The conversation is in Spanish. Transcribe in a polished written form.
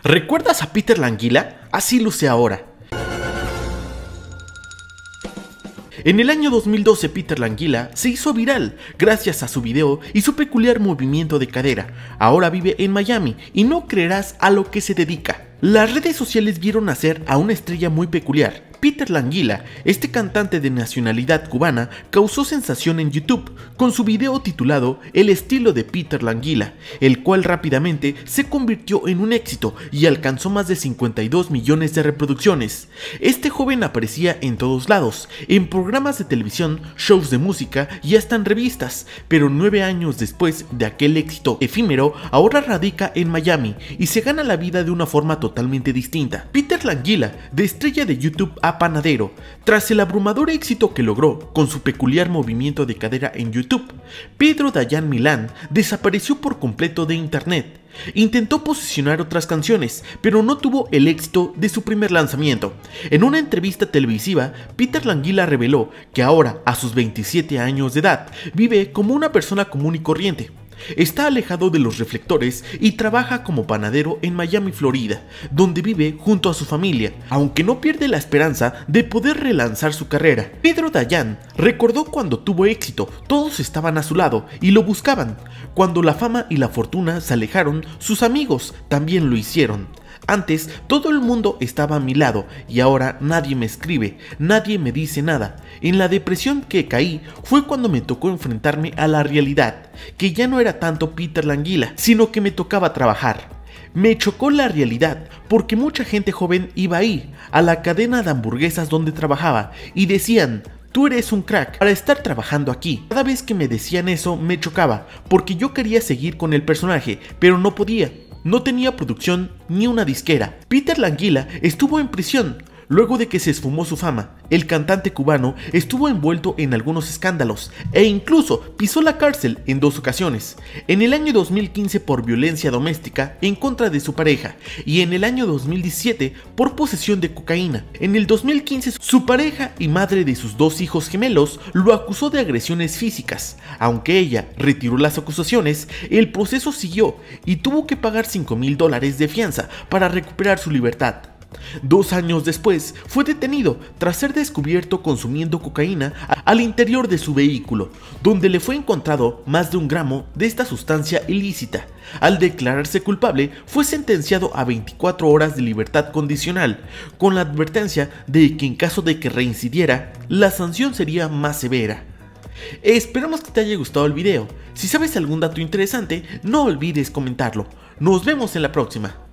¿Recuerdas a Peter Languila? Así luce ahora. En el año 2012 Peter Languila se hizo viral gracias a su video y su peculiar movimiento de cadera. Ahora vive en Miami y no creerás a lo que se dedica. Las redes sociales vieron nacer a una estrella muy peculiar. Peter Languila, este cantante de nacionalidad cubana, causó sensación en YouTube con su video titulado El estilo de Peter Languila, el cual rápidamente se convirtió en un éxito y alcanzó más de 52 millones de reproducciones. Este joven aparecía en todos lados, en programas de televisión, shows de música y hasta en revistas, pero 9 años después de aquel éxito efímero, ahora radica en Miami y se gana la vida de una forma totalmente distinta. Peter Languila, de estrella de YouTube a panadero, tras el abrumador éxito que logró con su peculiar movimiento de cadera en YouTube, Pedro Dayán Milán desapareció por completo de internet. Intentó posicionar otras canciones, pero no tuvo el éxito de su primer lanzamiento. En una entrevista televisiva, Peter Languila reveló que ahora, a sus 27 años de edad, vive como una persona común y corriente. Está alejado de los reflectores y trabaja como panadero en Miami, Florida, donde vive junto a su familia, aunque no pierde la esperanza de poder relanzar su carrera. Pedro Dayán recordó cuando tuvo éxito, todos estaban a su lado y lo buscaban. Cuando la fama y la fortuna se alejaron, sus amigos también lo hicieron. Antes todo el mundo estaba a mi lado y ahora nadie me escribe, nadie me dice nada. En la depresión que caí fue cuando me tocó enfrentarme a la realidad, que ya no era tanto Peter Languila, sino que me tocaba trabajar. Me chocó la realidad porque mucha gente joven iba ahí, a la cadena de hamburguesas donde trabajaba, y decían: tú eres un crack para estar trabajando aquí. Cada vez que me decían eso me chocaba, porque yo quería seguir con el personaje, pero no podía. No tenía producción ni una disquera. Peter Languila estuvo en prisión luego de que se esfumó su fama. El cantante cubano estuvo envuelto en algunos escándalos e incluso pisó la cárcel en 2 ocasiones. En el año 2015 por violencia doméstica en contra de su pareja y en el año 2017 por posesión de cocaína. En el 2015 su pareja y madre de sus 2 hijos gemelos lo acusó de agresiones físicas. Aunque ella retiró las acusaciones, el proceso siguió y tuvo que pagar $5,000 de fianza para recuperar su libertad. 2 años después fue detenido tras ser descubierto consumiendo cocaína al interior de su vehículo, donde le fue encontrado más de 1 gramo de esta sustancia ilícita. Al declararse culpable, fue sentenciado a 24 horas de libertad condicional, con la advertencia de que en caso de que reincidiera, la sanción sería más severa. Esperamos que te haya gustado el video. Si sabes algún dato interesante, no olvides comentarlo. Nos vemos en la próxima.